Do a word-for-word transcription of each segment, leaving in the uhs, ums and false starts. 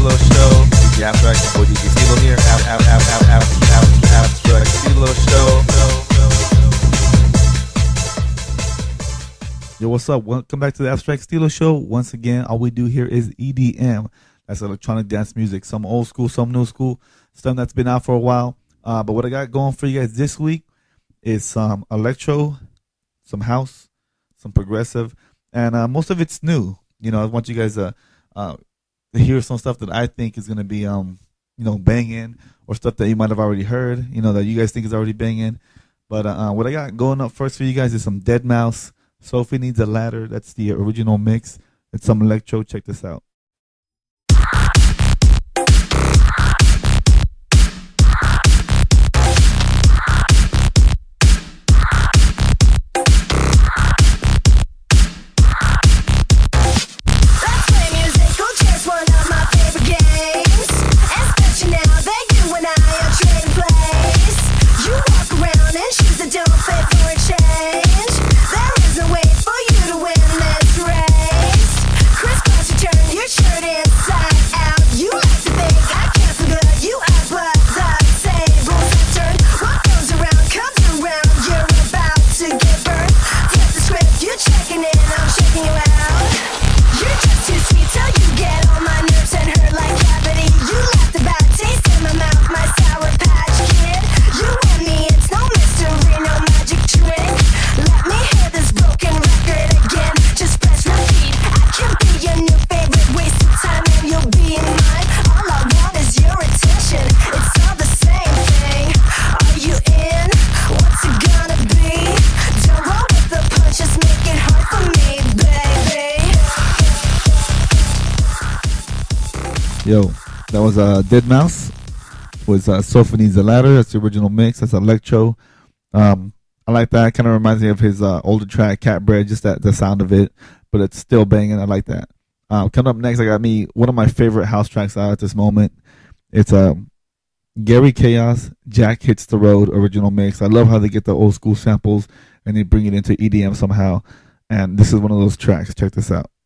Stilo Show. D J Abstract and boy D J Stilo here. Ab, ab, ab, ab, ab, ab, Abstract Stilo Show. Yo, what's up? Welcome back to the Abstract Stilo Show. Once again, all we do here is E D M. That's electronic dance music. Some old school, some new school. Stuff that's been out for a while. Uh, but what I got going for you guys this week is some electro, some house, some progressive, and uh, most of it's new. You know, I want you guys to, uh, to hear some stuff that I think is going to be, um, you know, banging, or stuff that you might have already heard, you know, that you guys think is already banging. But uh, what I got going up first for you guys is some deadmau five. Sophie Needs a Ladder. That's the original mix. It's some electro. Check this out. Yo, that was uh, deadmau five with uh, Sophie Needs a Ladder. That's the original mix. That's electro. Um, I like that. Kind of reminds me of his uh, older track, Cat Bread, just that the sound of it, but it's still banging. I like that. Uh, coming up next, I got me one of my favorite house tracks out at this moment. It's uh, Gary Chaos, Jack Hits the Road original mix. I love how they get the old school samples and they bring it into E D M somehow. And this is one of those tracks. Check this out.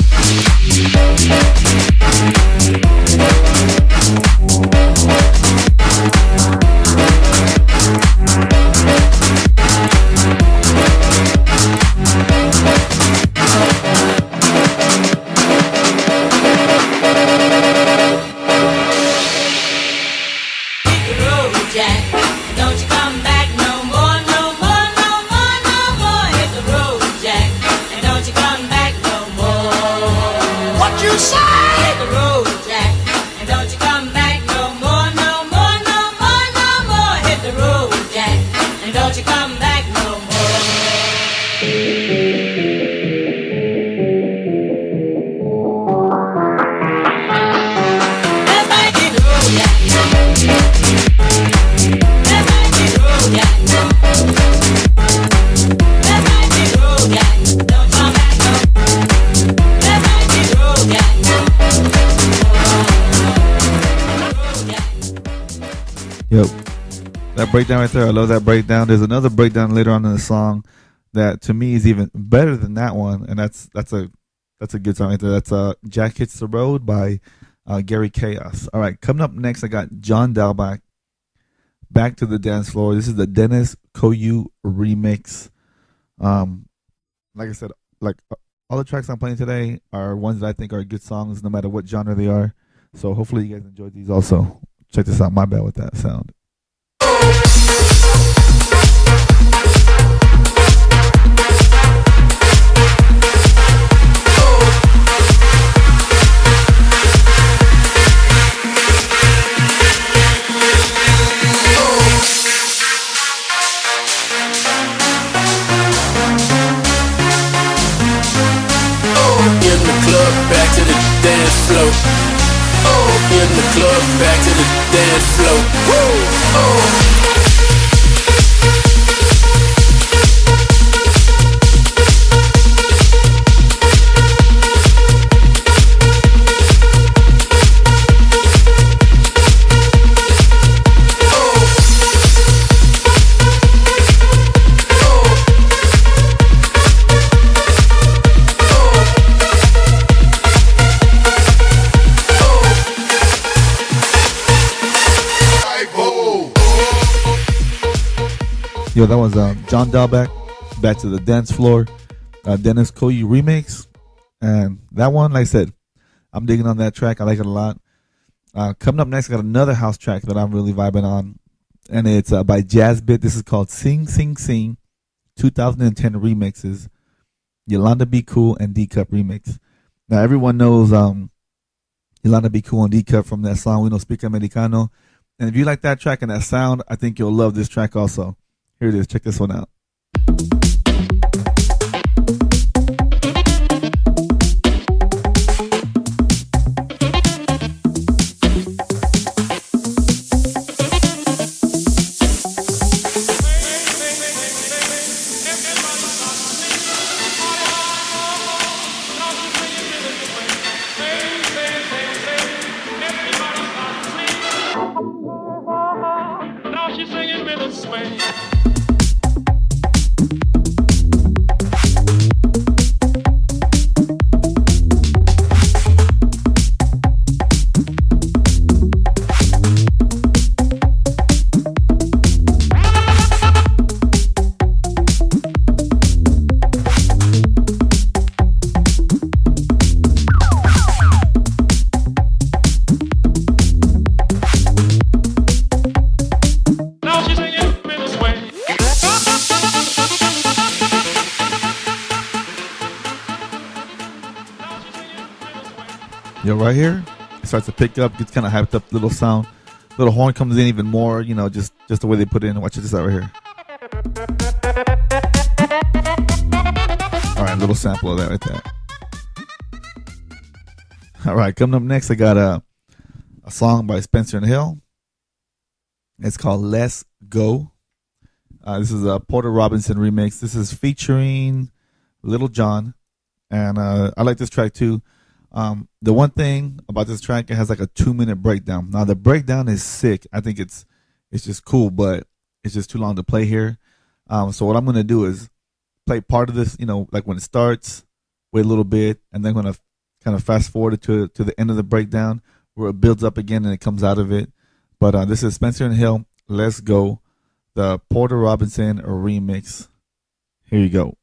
Yep, that breakdown right there, I love that breakdown. There's another breakdown later on in the song that to me is even better than that one, and that's that's a that's a good song right there. That's uh, Jack Hits the Road by uh, Gary Chaos. All right, coming up next, I got John Dahlback, Back to the Dance Floor. This is the Dennis Koyu remix. Um, like I said, like all the tracks I'm playing today are ones that I think are good songs, no matter what genre they are. So hopefully you guys enjoyed these also. Check this out. My bad with that sound. In the club, back to the dance floor. Oh, in the club, back to the dance floor. Woo! Oh. go. That was uh, John Dahlbeck, Back to the Dance Floor, uh, Dennis Koyi remix. And that one, like I said, I'm digging on that track. I like it a lot. Uh, coming up next, I got another house track that I'm really vibing on. And it's uh, by Jazzbit. This is called Sing Sing Sing, two thousand ten remixes. Yolanda Be Cool and D-Cup remix. Now, everyone knows um, Yolanda Be Cool and D-Cup from that song, We No Speak Americano. And if you like that track and that sound, I think you'll love this track also. Here it is. Check this one out. Yo, right here, it starts to pick up, gets kind of hyped up, little sound, little horn comes in even more, you know, just just the way they put it in. Watch this out right here. All right, little sample of that right there. All right, coming up next, I got a a song by Spencer and Hill. It's called Let's Go. Uh, this is a Porter Robinson remix. This is featuring Little John, and uh, I like this track too. Um, the one thing about this track, it has like a two minute breakdown. Now the breakdown is sick. I think it's it's just cool, but it's just too long to play here. Um, so what I'm gonna do is play part of this, you know, like when it starts, wait a little bit, and then I'm gonna kind of fast forward it to to the end of the breakdown where it builds up again and it comes out of it. But uh, this is Spencer and Hill, Let's Go, the Porter Robinson remix. Here you go.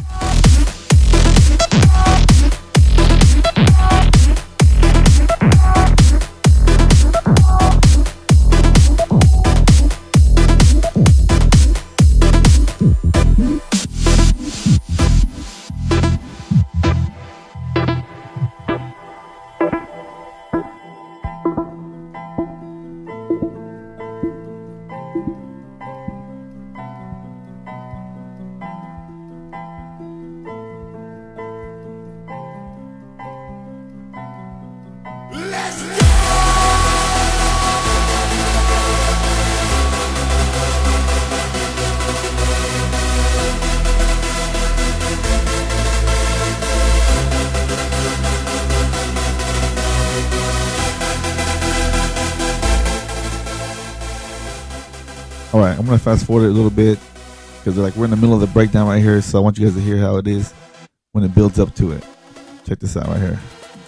All right, I'm gonna fast forward it a little bit because like we're in the middle of the breakdown right here, so I want you guys to hear how it is when it builds up to it. Check this out right here.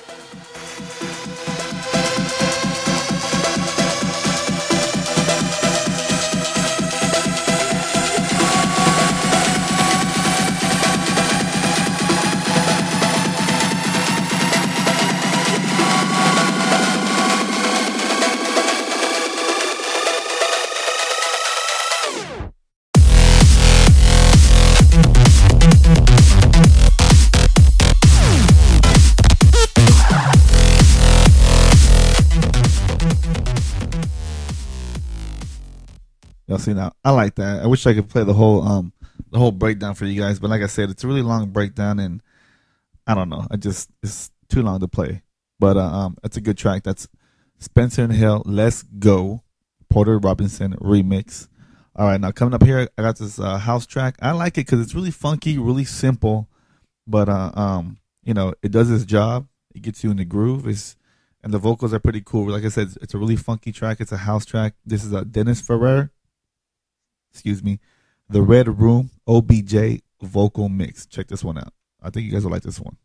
Y'all see now? I like that. I wish I could play the whole um the whole breakdown for you guys, but like I said, it's a really long breakdown, and I don't know. I just it's too long to play. But uh, um, it's a good track. That's Spencer and Hill, Let's Go, Porter Robinson remix. All right, now coming up here, I got this uh, house track. I like it because it's really funky, really simple, but uh, um, you know, it does its job. It gets you in the groove. It's and the vocals are pretty cool. Like I said, it's, it's a really funky track. It's a house track. This is a Dennis Ferrer. Excuse me, the Red Room O B J vocal mix. Check this one out. I think you guys will like this one.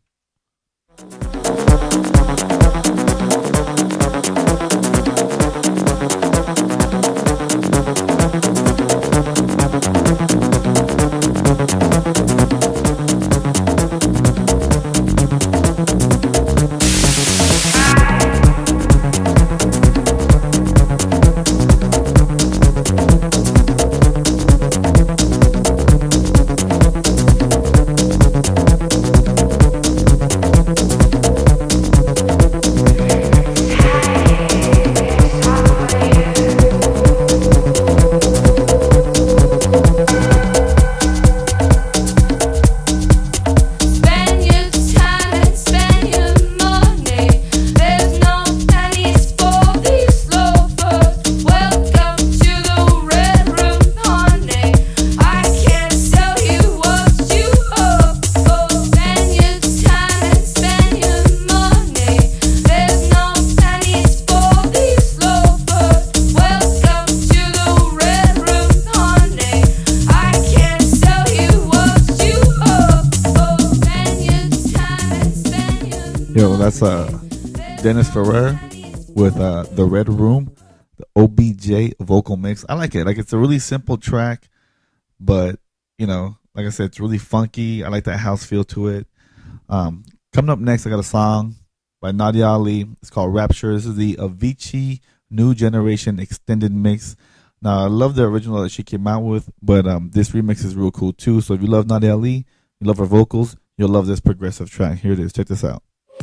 that's uh, Dennis Ferrer with uh, The Red Room, the O B J vocal mix. I like it. Like, it's a really simple track, but, you know, like I said, it's really funky. I like that house feel to it. Um, coming up next, I got a song by Nadia Ali. It's called Rapture. This is the Avicii New Generation Extended Mix. Now, I love the original that she came out with, but um, this remix is real cool too. So if you love Nadia Ali, you love her vocals, you'll love this progressive track. Here it is. Check this out.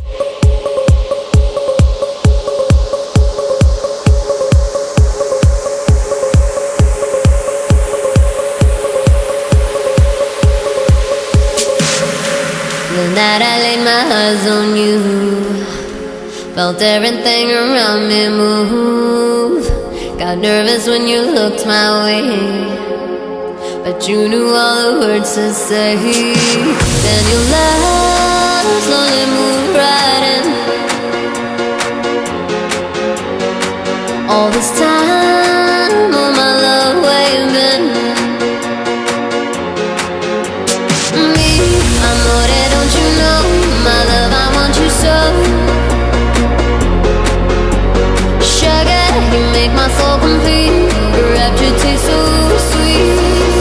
The night I laid my eyes on you, felt everything around me move. Got nervous when you looked my way, but you knew all the words to say. Then your love slowly moved right in. All this time, oh my love, where you been? Me, amore, don't you know, my love, I want you so. You make my soul complete. Your rapture tastes so sweet.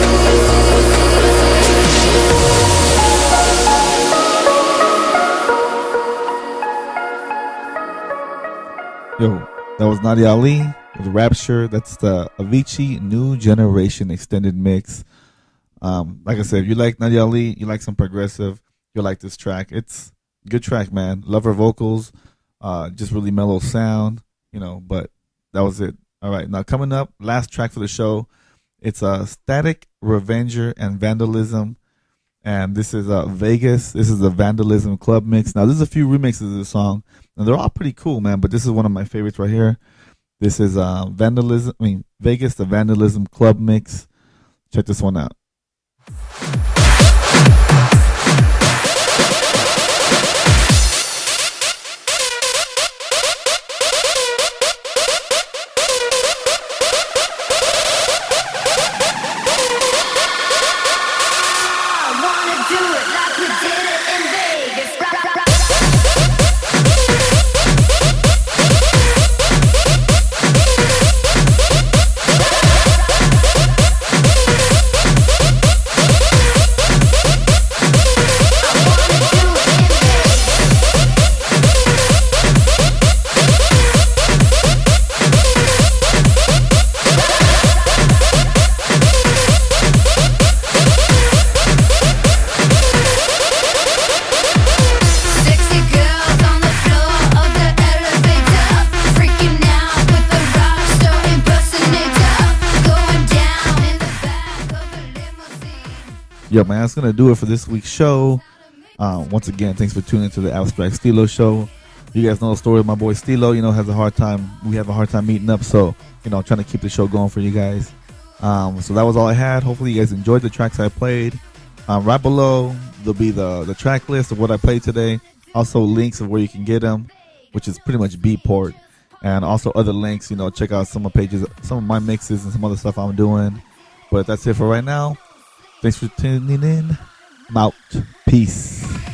Yo, that was Nadia Ali with Rapture. That's the Avicii New Generation Extended Mix. Um, like I said, if you like Nadia Ali, you like some progressive, you'll like this track. It's a good track, man. Love her vocals. Uh, just really mellow sound, you know, but that was it. All right, now coming up, last track for the show. It's a uh, Static, Revenger, and Vandalism. And this is uh, Vegas. This is the Vandalism Club Mix. Now, there's a few remixes of the song, and they're all pretty cool, man. But this is one of my favorites right here. This is uh, Vandalism. I mean, Vegas, the Vandalism Club Mix. Check this one out. Yo, man, that's going to do it for this week's show. Uh, once again, thanks for tuning into the Abstract Stilo Show. You guys know the story of my boy Stilo. You know, has a hard time. We have a hard time meeting up. So, you know, trying to keep the show going for you guys. Um, so that was all I had. Hopefully you guys enjoyed the tracks I played. Um, right below, there'll be the, the track list of what I played today. Also links of where you can get them, which is pretty much Beatport. And also other links, you know, check out some of pages, some of my mixes and some other stuff I'm doing. But that's it for right now. Thanks for tuning in. I'm out. Peace.